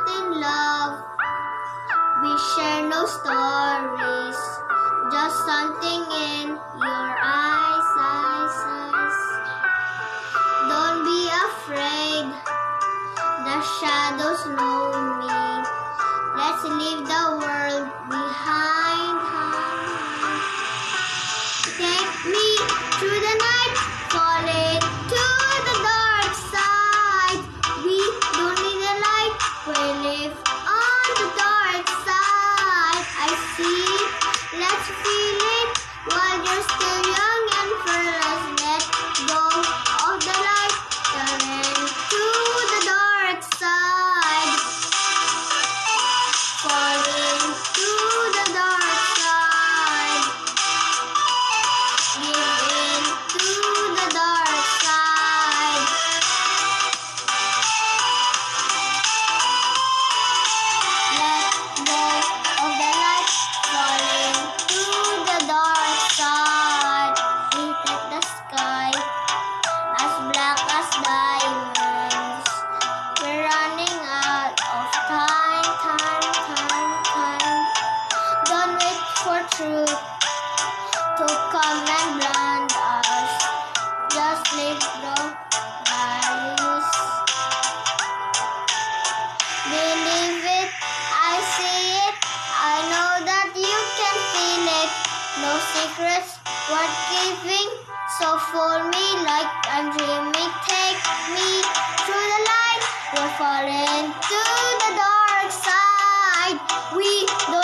in love. We share no stories, just something in your eyes, eyes. Don't be afraid, the shadows know me. Let's leave the world behind. Take me through the night, falling to the dark side. We don't need a light, we live on the dark side. I see, let's feel it while you're still young and fearless. Let go of the light, turn to the dark side. Falling to the dark side. Give in to the dark side. Let go of the light, falling to the dark side. Look at the sky, as black as diamonds. We're running out of time. Don't wait for truth to come and blind us. Just live the values. Believe it, I see it. I know that you can feel it. No secrets worth keeping, so fool me like I'm dreaming. Take me through the light, we're falling to the dark side. We don't